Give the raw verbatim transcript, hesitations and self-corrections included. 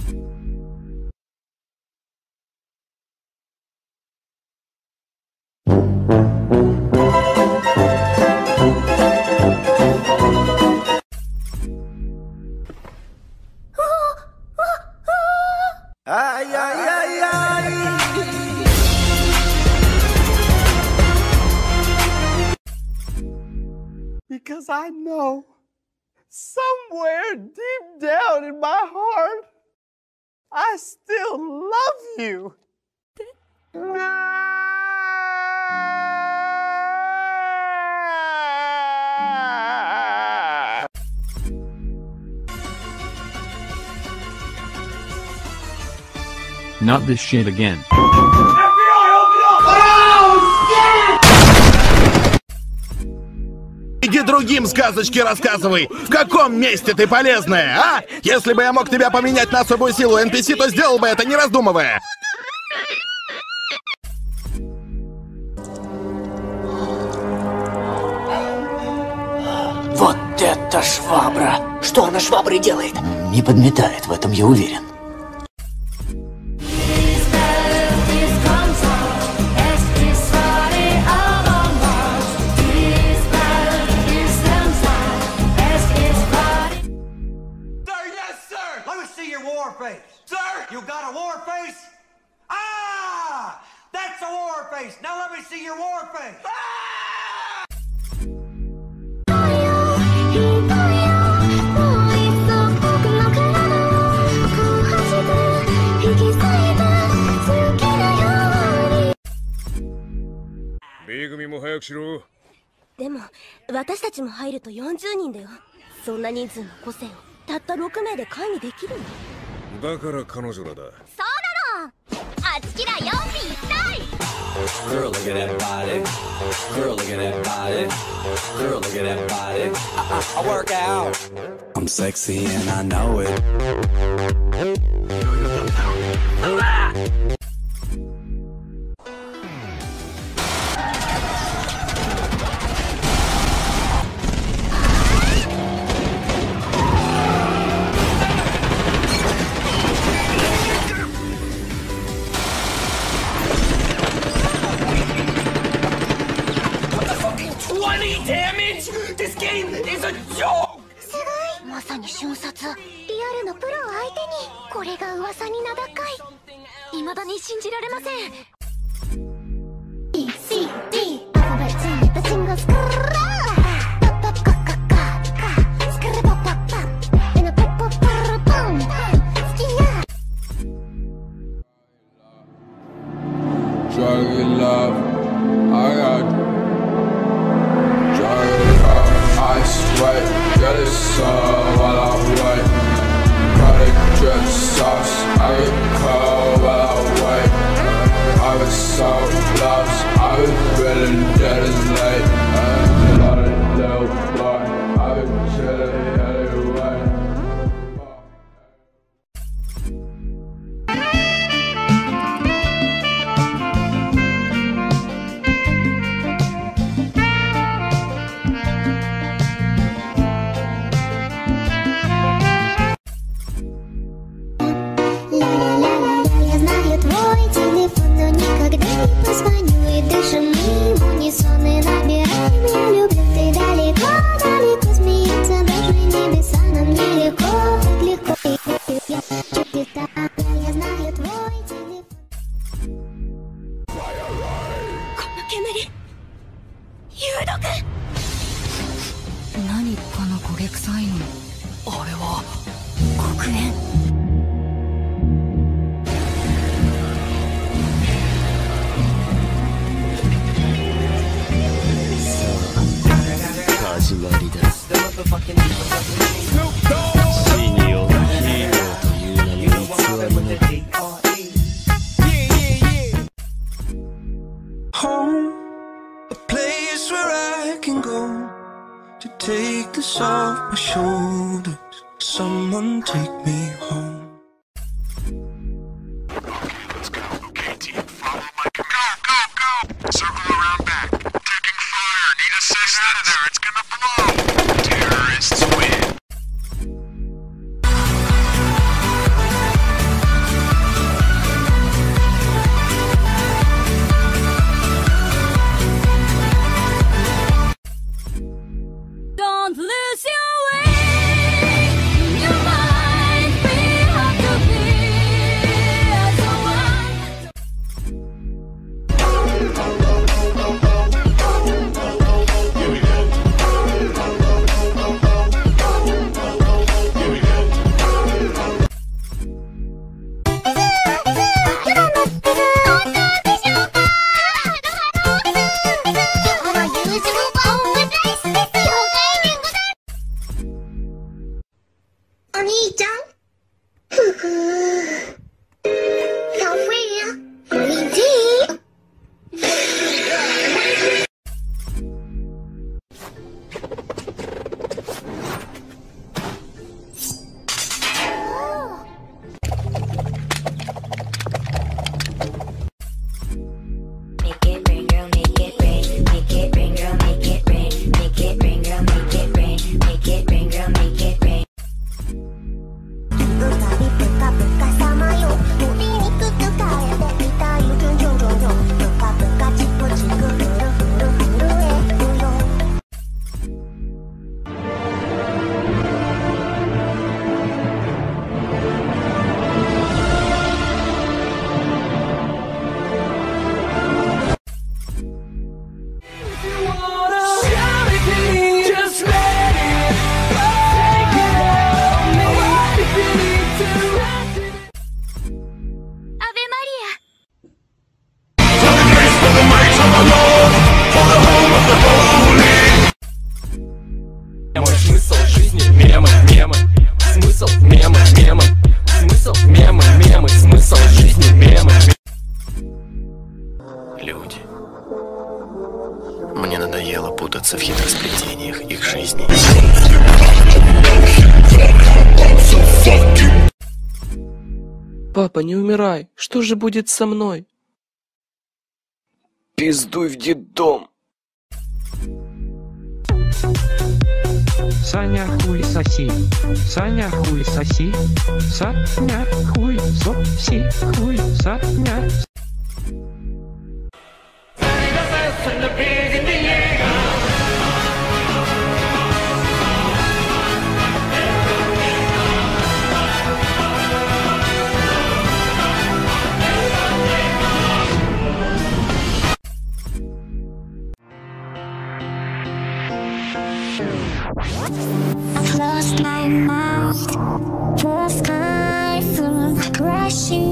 Ay, ay, ay, ay. Because I know somewhere deep down in my heart, I still love you. Not this shit again. Иди другим сказочки рассказывай! В каком месте ты полезная, а? Если бы я мог тебя поменять на особую силу эн пи си, то сделал бы это, не раздумывая! Вот это швабра! Что она шваброй делает? Не подметает, в этом я уверен. Sir, you got a war face? Ah! That's a war face! Now let me see your war face! Ah! B組も早くしろ。 でも私たちも入るとよんじゅうにんだよ。そんな人数の個性をたったろくめいで会議できるの？ だから彼女らだ。 そうなの。あちきらよんぴいったい。 Girl, look at that body. Girl, look at that body. Girl, look at that body. I, I, I work out. I'm sexy and I know it. twenty damage? This game is a joke! すごい。まさに瞬殺。リアルのプロを相手にこれが噂に名高い。未だに信じられません。B C D アルファベットに入ったシンゴスクラー。パッパッカッカッカッスクルパッパッパッ。エナポッポッパルポン。好きや。 Drug love, I got. I sweat, get it so while I wait. Product drip sauce, I get cold while I wait. I was so lost, I was feeling dead as late. A lot of dope, but I've been chilling anyway. Home, a place where I can go to take this off my shoulders. Someone take me home. Смысл мема, мема. Смысл мема, мемы. Смысл жизни мема. Люди. Мне надоело путаться в хитросплетениях их жизни. Папа, не умирай. Что же будет со мной? Пиздуй в детдом. Саня хуй соси, Саня хуй соси, Саня хуй соси, хуй Саня. Lost my mind, the sky full of crashing